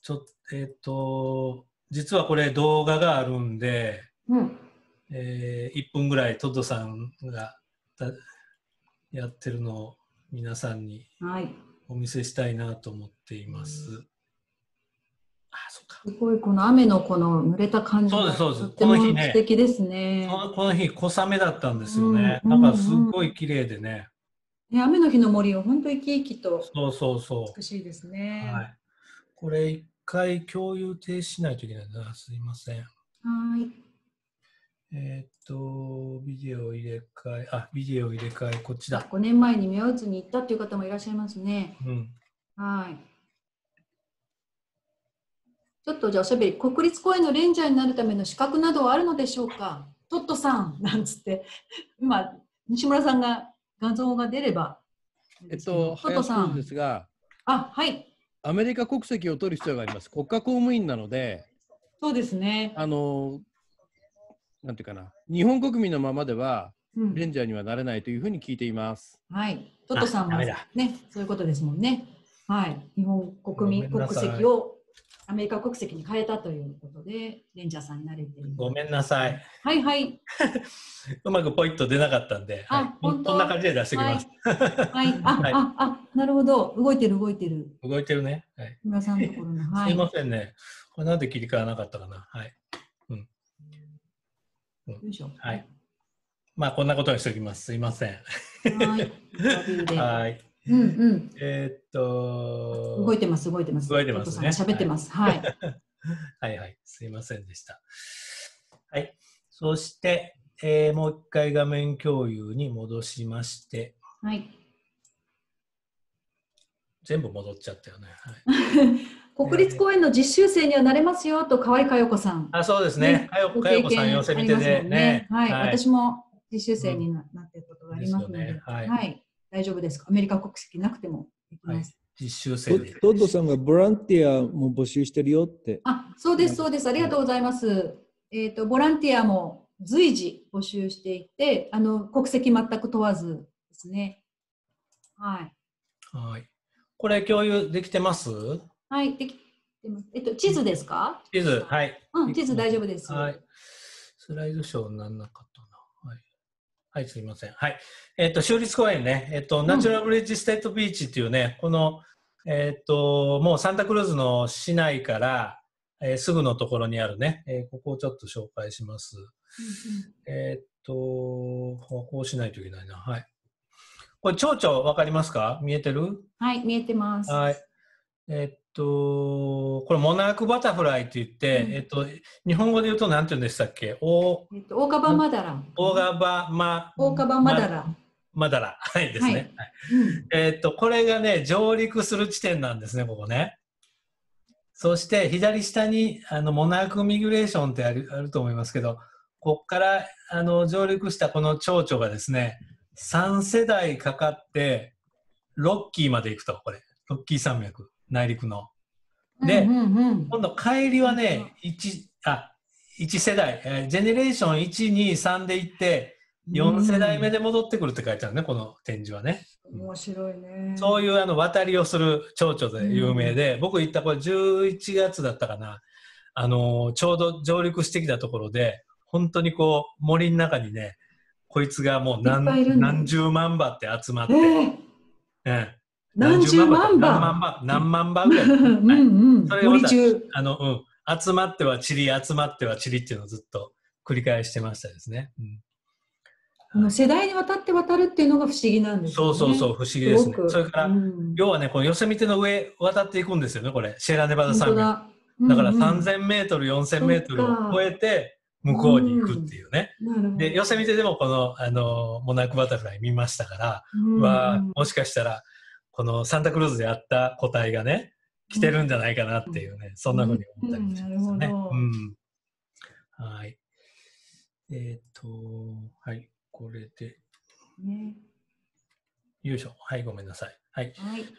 実はこれ動画があるんで、1分ぐらいトッドさんがやってるのを皆さんにお見せしたいなと思っています。そうか。 すごいこの雨のこの濡れた感じがとっても素敵ですね。 この日小雨だったんですよね。なんかすごい綺麗でね。 雨の日の森は本当に生き生きと美しいですね。 はい。これ一回共有停止しないといけないな。すいません。 はい。 ビデオ入れ替え、こっちだ。 5年前にミワウズに行ったという方もいらっしゃいますね。はい。ちょっとじゃあおしゃべり、国立公園のレンジャーになるための資格などはあるのでしょうか。トットさんなんつって、今、西村さんが画像が出れば。 トットさんですが、 はい。 アメリカ国籍を取る必要があります。国家公務員なので、 そうですね。 なんていうかな、日本国民のままでは、レンジャーにはなれないというふうに聞いています。 はい。トットさんはね、そういうことですもんね。はい。日本国籍をアメリカ国籍に変えたということで、レンジャーさんになれている。 ごめんなさい。 はいはい。 うまくポイッと出なかったんで、こんな感じで出してきます。 はい。なるほど。動いてる。 動いてるね。はい。 村さんのところの。 すいませんね。これなんで切り替わらなかったかな。はい。はい。まあこんなことにしておきます。すいません。 はい。 はい。 動いてます。 動いてますね。 喋ってます。はい。 はい。すいませんでした。はい。そして、もう一回画面共有に戻しまして。 はい。 全部戻っちゃったよね。 国立公園の実習生にはなれますよと河合佳代子さん。 そうですね。佳代子さん寄せ見てでね。 はい。私も実習生になっていることがありますので、はい。大丈夫です。アメリカ国籍なくてもできます。 実習生で。 トッドさんがボランティアも募集してるよって。 そうです。ありがとうございます。 ボランティアも随時募集していて、国籍全く問わずですね。はい。 はい。これ共有できてます？ はい、できてます。地図ですか？ 地図、はい。 うん、地図大丈夫です。 はい。スライドショーにならなかったな。はい。はい、すいません。はい。州立公園ね、ナチュラルブリッジステートビーチっていうね、この、もうサンタクルーズの市内から、すぐのところにあるね、ここをちょっと紹介します。こうしないといけないな。はい。これ、蝶々わかりますか？見えてる？ はい、見えてます。 はい。これ、モナークバタフライって言って、日本語で言うと何て言うんでしたっけ？ オオカバマダラ。 オオカバマダラ。マダラ。はいですね。はい。これがね、上陸する地点なんですね、ここね。そして、左下に、モナークミグレーションってあると思いますけど、ここから、上陸したこの蝶々がですね、3世代かかって、ロッキーまで行くと、これ。ロッキー山脈、内陸の。で、今度帰りはね、1世代、ジェネレーション1、2、3で行って、4世代目で戻ってくるって書いてあるね、この展示はね。 面白いね。 そういう渡りをする蝶々で有名で、僕行ったこれ11月だったかな、ちょうど上陸してきたところで、本当にこう森の中にね、こいつがもう何十万羽って集まって、 何十万羽何万羽ぐらい。それがまた集まってはチリ、集まってはチリっていうのをずっと繰り返してましたですね。 世代にわたって渡るっていうのが不思議なんですよね。 そう、不思議ですね。それから、要はね、このヨセミテの上渡っていくんですよね、これ。シェラネバダ山脈。だから3000メートル、4000メートルを超えて、向こうに行くっていうね。で、ヨセミテでもこの、モナークバタフライ見ましたから、もしかしたら、このサンタクルーズであった個体がね、来てるんじゃないかなっていうね、そんな風に思ったりしますね。はい。はい。これで、よいしょ。はい、ごめんなさい。はい。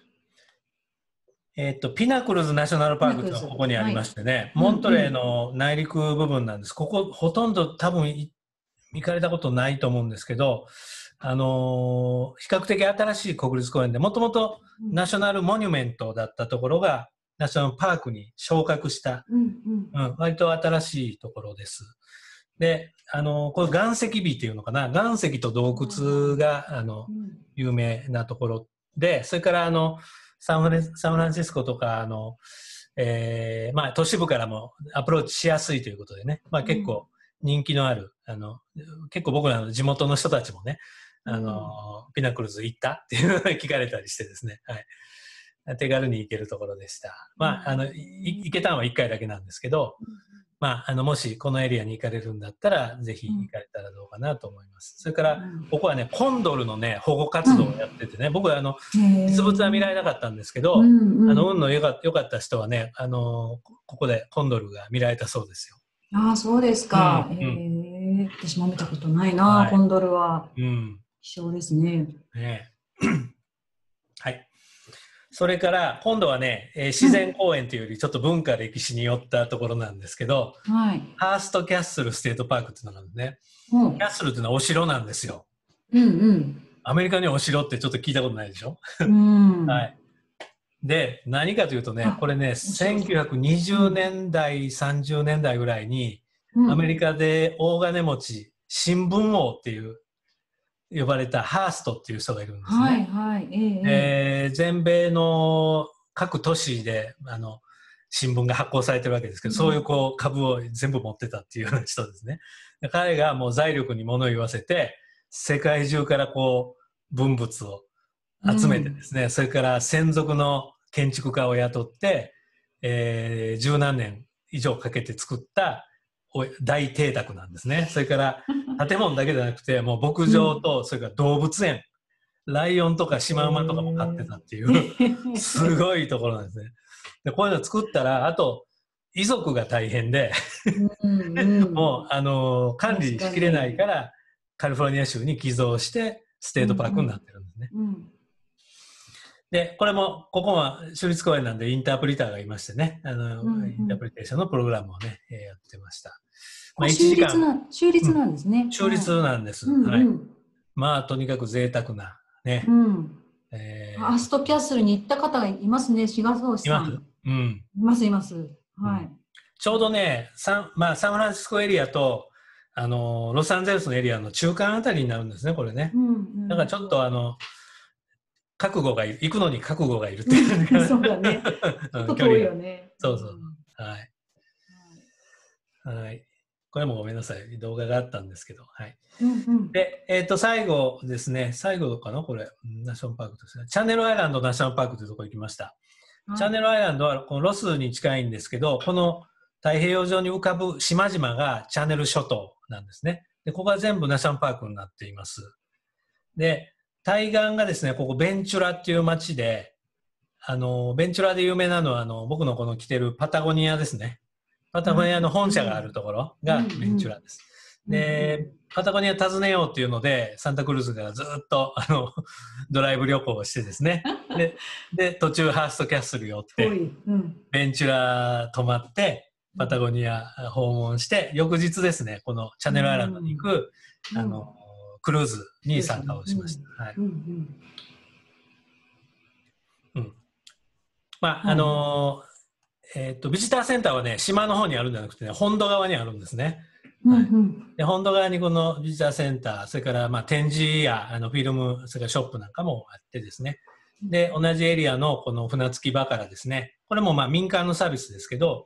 ピナクルズナショナルパークってここにありましてね、モントレーの内陸部分なんです。ここ、ほとんど多分行かれたことないと思うんですけど、比較的新しい国立公園で、もともとナショナルモニュメントだったところが、ナショナルパークに昇格した、割と新しいところです。で、これ岩石美っていうのかな、岩石と洞窟が、有名なところで、それからサンフランシスコとか、都市部からもアプローチしやすいということでね、結構人気のある、結構僕らの地元の人たちもね、ピナクルズ行ったっていうのを聞かれたりしてですね、はい。手軽に行けるところでした。行けたのは1回だけなんですけど、もしこのエリアに行かれるんだったら、ぜひ行かれたらどうかなと思います。それから、ここはね、コンドルのね、保護活動をやっててね、僕は実物は見られなかったんですけど、運の良かった人はね、ここでコンドルが見られたそうですよ。 ああ、そうですか。私も見たことないな、コンドルは。希少ですね。 はい。それから、今度はね、自然公園というよりちょっと文化歴史によったところなんですけど、ハーストキャッスルステートパークっていうのがあるんですね。キャッスルっていうのはお城なんですよ。アメリカにお城ってちょっと聞いたことないでしょ。はい。で、何かというとね、これね、1920年代、30年代ぐらいに、アメリカで大金持ち、新聞王っていう呼ばれたハーストっていう人がいるんですね。全米の各都市で新聞が発行されてるわけですけど、そういうこう株を全部持ってたっていうような人ですね。彼がもう財力に物を言わせて、世界中からこう文物を集めてですね、それから専属の建築家を雇って、十何年以上かけて作った大邸宅なんですね。それから建物だけじゃなくて、もう牧場と、それから動物園、ライオンとかシマウマとかも飼ってたっていう、すごいところなんですね。で、こういうの作ったら、あと、遺族が大変で、もう、管理しきれないから、カリフォルニア州に寄贈して、ステートパークになってるんですね。で、これも、ここは州立公園なんでインタープリターがいましてね、インタープリテーションのプログラムをね、やってました。 まあ、1時間州立なんですね。 州立なんです。はい。まあ、とにかく贅沢なね。 アストキャッスルに行った方がいますね、志賀宗さん。います、います。はい。 ちょうどね、サンフランシスコエリアと、ロサンゼルスのエリアの中間あたりになるんですね、これね。だからちょっと覚悟がいる、行くのに覚悟がいるっていうか、 そうだね。ちょっと遠いよね。 そうそう。はい。はい。これもごめんなさい。動画があったんですけど。はい。で、最後ですね。最後かなこれ。ナショナルパークですね。チャンネルアイランドナショナルパークというところに行きました。チャンネルアイランドはこのロスに近いんですけど、この太平洋上に浮かぶ島々がチャンネル諸島なんですね。で、ここは全部ナショナルパークになっています。で、対岸がですね、ここベンチュラっていう町で、ベンチュラで有名なのは、僕のこの来てるパタゴニアですね。パタゴニアの本社があるところがベンチュラです。で、パタゴニア訪ねようっていうので、サンタクルーズがずっと、ドライブ旅行をしてですね。で、途中ハーストキャッスル寄って、ベンチュラ泊まって、パタゴニア訪問して、翌日ですね、このチャンネルアイランドに行く、クルーズに参加をしました。はい。まあ、ビジターセンターはね、島の方にあるんじゃなくてね、本土側にあるんですね。はい、で本土側にこのビジターセンター、それからまあ展示やフィルム、それからショップなんかもあってですね。で、同じエリアのこの船着き場からですね、これもまあ民間のサービスですけど、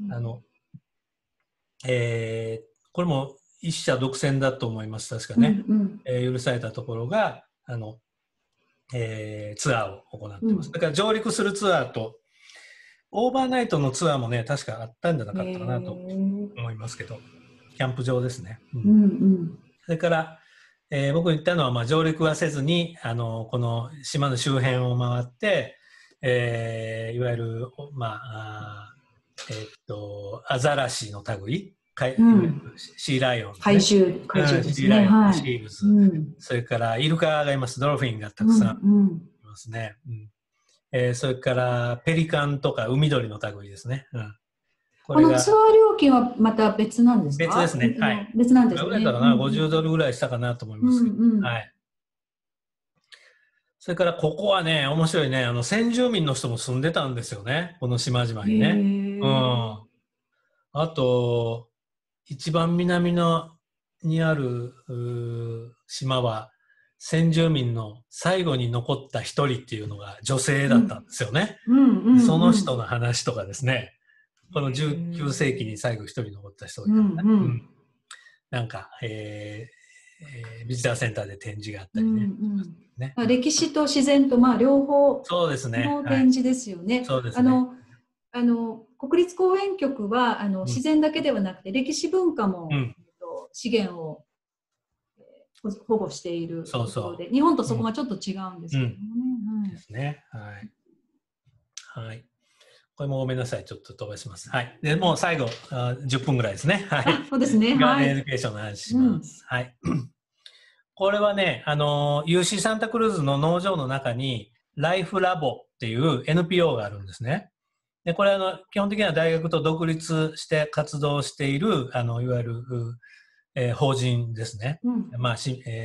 これも一社独占だと思います、確かね。許されたところが、ツアーを行っています。だから上陸するツアーと、オーバーナイトのツアーもね、確かあったんじゃなかったかなと思いますけど、キャンプ場ですね。それから、僕言ったのは、まあ、上陸はせずに、この島の周辺を回って、いわゆる、まあ、アザラシの類、シーライオン、ね、 海獣ですね。 シーライオン、シールズ、それからイルカがいます、ドルフィンがたくさんいますね。それからペリカンとか海鳥の類ですね。 このツアー料金はまた別なんですか？ 別ですね。はい。 別なんですね。 ぐらいだろうな、50ドルぐらいしたかなと思いますけど。はい。それからここはね、面白いね、先住民の人も住んでたんですよね、この島々にね。あと、一番南にある島は、先住民の最後に残った一人っていうのが女性だったんですよね。その人の話とかですね、この19世紀に最後一人残った人がいた、なんか、ビジターセンターで展示があったりね。 歴史と自然とまあ両方の展示ですよね。国立公園局は自然だけではなくて歴史文化も、資源を保護しているところで、日本とそこがちょっと違うんですけどもね。 ですね。はい。はい。これもごめんなさい。ちょっと飛ばします。はい。で、もう最後、10分ぐらいですね。はい。 そうですね。 ガーデンエデュケーションの話します。はい。これはね、UC サンタクルーズの農場の中に、ライフラボっていう NPO があるんですね。で、これ基本的には大学と独立して活動している、いわゆる、法人ですね。まあ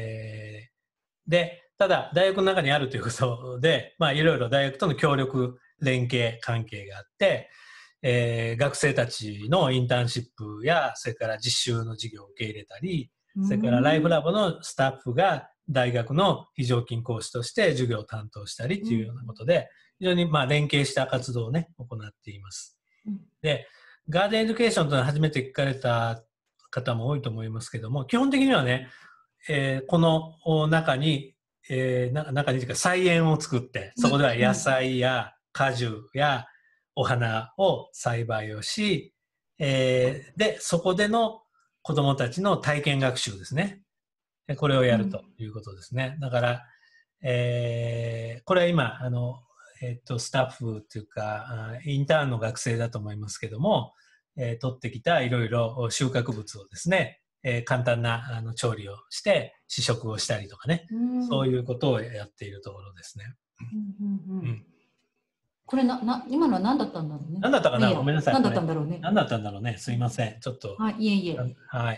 で、ただ、大学の中にあるということで、まあ、いろいろ大学との協力、連携関係があって、学生たちのインターンシップや、それから実習の授業を受け入れたり、それからライフラボのスタッフが大学の非常勤講師として授業を担当したりというようなことで、非常にまあ連携した活動をね、行っています。で、ガーデンエデュケーションというのは初めて聞かれた方も多いと思いますけども、基本的にはね、この中にというか菜園を作って、そこでは野菜や果樹やお花を栽培をし、で、そこでの子どもたちの体験学習ですね。これをやるということですね。だから、これは今、スタッフというか、インターンの学生だと思いますけども、取ってきたいろいろ収穫物をですね、簡単な調理をして試食をしたりとかね、そういうことをやっているところですね。 これ今のは何だったんだろうね。 何だったかな、ごめんなさい。 何だったんだろうね。 何だったんだろうね。すいません。ちょっと。 はい、いえいえ。 はい。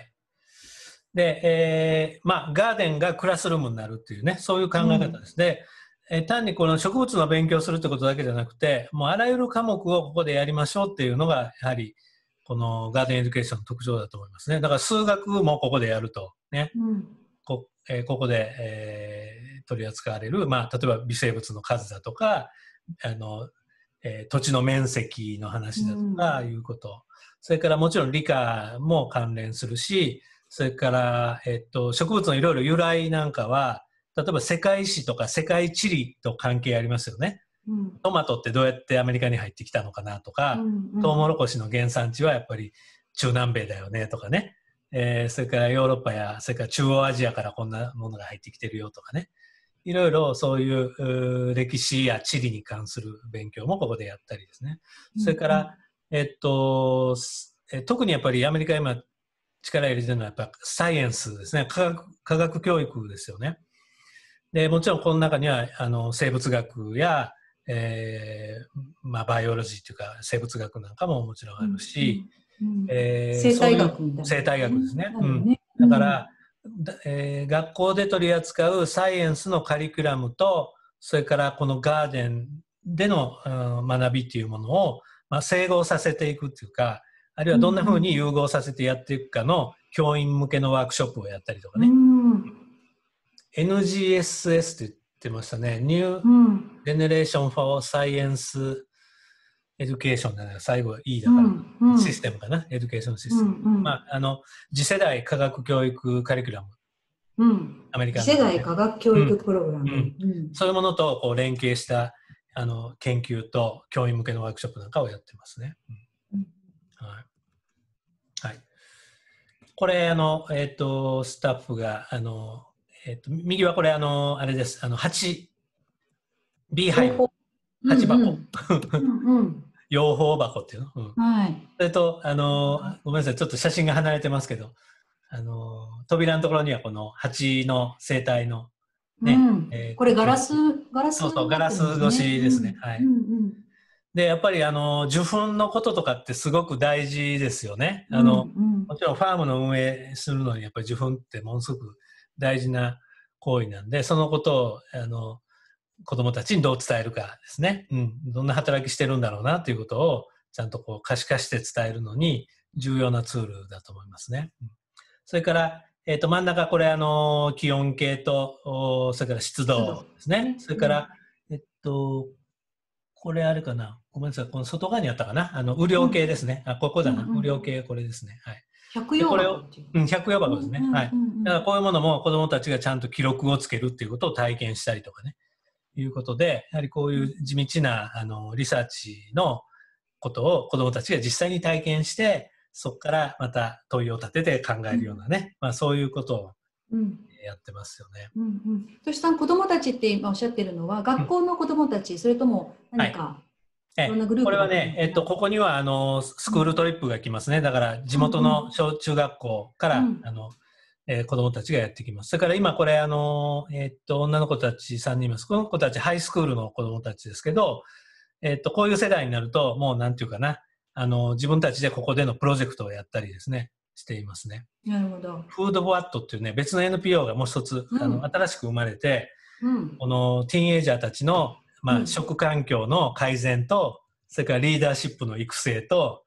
で、まあ、ガーデンがクラスルームになるっていうね、そういう考え方です。で、単にこの植物の勉強するってことだけじゃなくて、もうあらゆる科目をここでやりましょうっていうのが、やはり、このガーデンエデュケーションの特徴だと思いますね。だから数学もここでやると、ね。ここで、取り扱われる、まあ、例えば微生物の数だとか、土地の面積の話だとかいうこと。それからもちろん理科も関連するし、それから、植物のいろいろ由来なんかは、例えば世界史とか世界地理と関係ありますよね。トマトってどうやってアメリカに入ってきたのかなとか、トウモロコシの原産地はやっぱり中南米だよねとかね。それからヨーロッパや、それから中央アジアからこんなものが入ってきてるよとかね。いろいろそういう歴史や地理に関する勉強もここでやったりですね。それから、特にやっぱりアメリカ今力入れてるのはやっぱサイエンスですね。科学教育ですよね。で、もちろんこの中には生物学や、まあ、バイオロジーというか生物学なんかももちろんあるし、 生態学みたいな、 生態学ですね。だから、学校で取り扱うサイエンスのカリキュラムと、それからこのガーデンでの、学びっていうものを、まあ、整合させていくっていうか、あるいはどんな風に融合させてやっていくかの教員向けのワークショップをやったりとかね。NGSS って言ってましたね。New Generation for Science Education だね。最後 E だから、システムかな。エデュケーションシステム。まあ、次世代科学教育カリキュラム。アメリカの、 次世代科学教育プログラム。 そういうものとこう連携した研究と教員向けのワークショップなんかをやってますね。はい。これ、スタッフが、右はこれ、あれです。B ハイブ。8箱。養蜂箱っていうの。それと、ごめんなさい。ちょっと写真が離れてますけど、扉のところにはこの蜂の生態の、ね。 これガラスそうそう、ガラス越しですね。はい。で、やっぱり受粉のこととかってすごく大事ですよね。もちろんファームの運営するのにやっぱり受粉ってものすごく大事な行為なんで、そのことを子供たちにどう伝えるかですね。どんな働きしてるんだろうなということをちゃんとこう可視化して伝えるのに重要なツールだと思いますね。それから、真ん中これ気温計と、それから湿度ですね。それから、これあれかな。ごめんなさい。この外側にあったかな。雨量計ですね。ここだな。雨量計これですね。はい。 百葉箱。 百葉箱ですね。はい。だからこういうものも子供たちがちゃんと記録をつけるっていうことを体験したりとかね。いうことで、やはりこういう地道なリサーチのことを子どもたちが実際に体験して、そこからまた問いを立てて考えるようなね、まあ、そういうことをやってますよね。 そして子どもたちって今おっしゃってるのは、学校の子どもたち、それとも何か、いろんなグループ、 これはね、ここにはスクールトリップが来ますね。だから地元の小中学校から、子供たちがやってきます。それから今これ女の子たち3人います。この子たちハイスクールの子供たちですけど、こういう世代になるともうなんていうかな、自分たちでここでのプロジェクトをやったりですね、していますね。 なるほど。 フードボワットっていうね、別の NPO がもう一つ、新しく生まれて、このティーンエイジャーたちの、まあ、食環境の改善と、それからリーダーシップの育成と、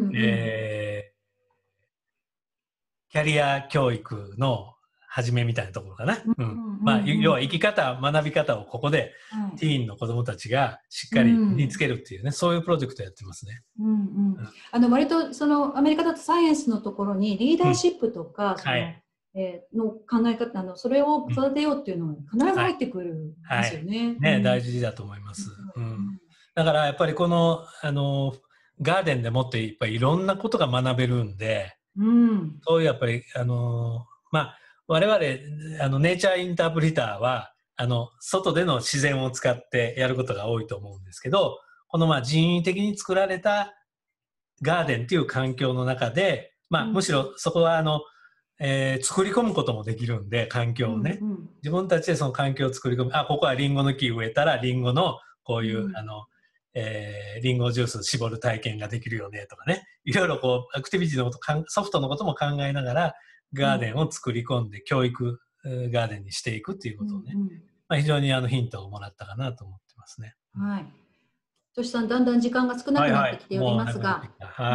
キャリア教育の始めみたいなところかな。まあ、要は生き方、学び方をここで、ティーンの子どもたちがしっかり身につけるっていうね、そういうプロジェクトやってますね。 割とアメリカだとサイエンスのところにリーダーシップとか、の考え方、それを育てようっていうのが必ず入ってくるんですよね。 ね、大事だと思います。だからやっぱりこの、ガーデンでもっていっぱいいろんなことが学べるんで、そういうやっぱり、まあ、我々、ネイチャーインタープリターは、外での自然を使ってやることが多いと思うんですけど、このまあ人為的に作られたガーデンっていう環境の中で、まあ、むしろそこは作り込むこともできるんで、環境をね。自分たちでその環境を作り込む。ここはリンゴの木植えたら、リンゴのこういう、 リンゴジュース絞る体験ができるよねとかね、いろいろこうアクティビティのことソフトのことも考えながらガーデンを作り込んで教育ガーデンにしていくっていうことをね、まあ、非常にヒントをもらったかなと思ってますね。 はい。トシさん、だんだん時間が少なくなってきておりますが、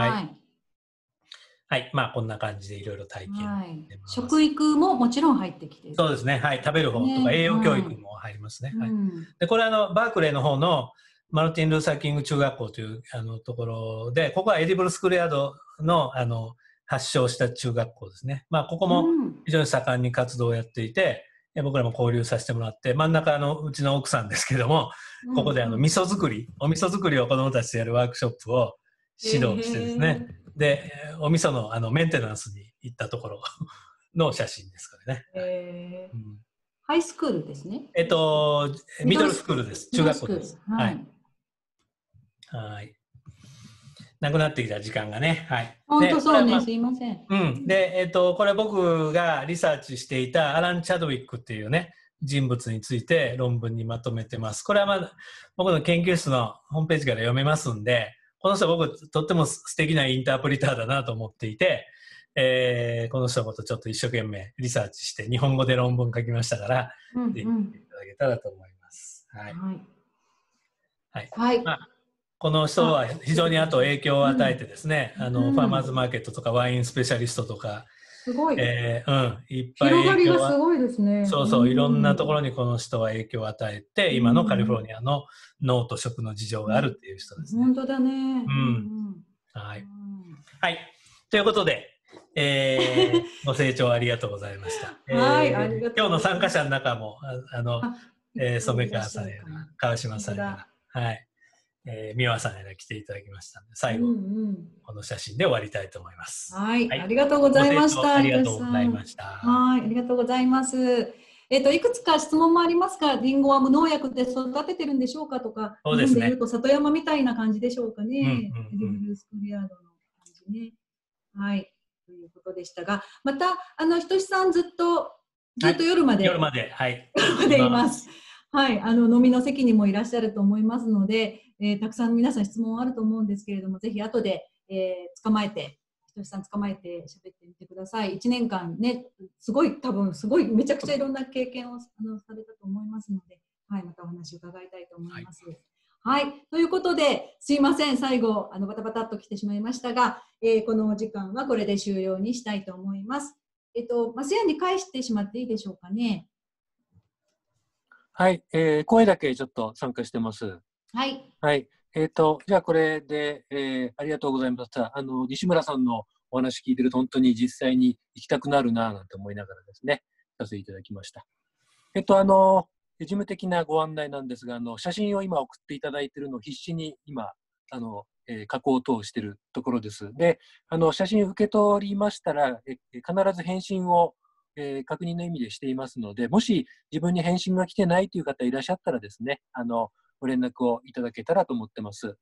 はい、まあこんな感じでいろいろ体験してます。 食育ももちろん入ってきている。 そうですね。はい、食べる方とか栄養教育も入りますね。はい。でこれバークレーの方のマルティン・ルーサー・キング中学校というところで、ここはエディブル・スクレヤードの発祥した中学校ですね。まあここも非常に盛んに活動をやっていて、僕らも交流させてもらって、真ん中うちの奥さんですけども、ここでお味噌作りを子どもたちとやるワークショップを指導してですね、でお味噌のメンテナンスに行ったところの写真ですからね。 ハイスクールですね。 ミドルスクールです。中学校です。はい。はい。なくなってきた時間がね。はい。 本当そうね、すいません。 うん。で、これ僕がリサーチしていたアラン・チャドウィックっていうね、人物について論文にまとめてます。これはまだ僕の研究室のホームページから読めますんで、この人僕とっても素敵なインタープリターだなと思っていて、この人のことちょっと一生懸命リサーチして日本語で論文書きましたから、ぜひ見ていただけたらと思います。はい。はい。まあこの人は非常に影響を与えてですね、ファーマーズマーケットとかワインスペシャリストとか、 すごい。 いっぱい広がりがすごいですね。 そう、いろんなところにこの人は影響を与えて、今のカリフォルニアの農と食の事情があるっていう人ですね。 本当だね。 はい。はい。ということで、ご清聴ありがとうございました。 はい、ありがとう。 今日の参加者の中も、染川さんや川島さんやはい。美和さんが来ていただきましたので、最後、この写真で終わりたいと思います。 はい、ありがとうございました。 ありがとうございました。 はい、ありがとうございます。いくつか質問もありますが、リンゴは無農薬で育ててるんでしょうかとか、日本でいうと里山みたいな感じでしょうかね。エディブルスクリアードの感じね。はい、ということでしたが、またひとしさんずっと夜まで夜までいます。はい、飲みの席にもいらっしゃると思いますので、たくさん皆さん質問あると思うんですけれども、ぜひ後で、捕まえて、ひとしさん捕まえて喋ってみてください。1年間ね、多分すごいめちゃくちゃいろんな経験をされたと思いますので、はい、またお話を伺いたいと思います。はい、ということで、すいません、最後バタバタっと来てしまいましたが、このお時間はこれで終了にしたいと思います。マスヤンに返してしまっていいでしょうかね。 はい、声だけちょっと参加してます。 はい。 はい。じゃあこれで、ありがとうございました。西村さんのお話聞いてると本当に実際に行きたくなるなぁなんて思いながらですね、させていただきました。事務的なご案内なんですが、写真を今送っていただいているのを必死に今、加工等しているところです。で、写真受け取りましたら、必ず返信を確認の意味でしていますので、もし自分に返信が来てないという方いらっしゃったらですね、ご連絡をいただけたらと思ってます。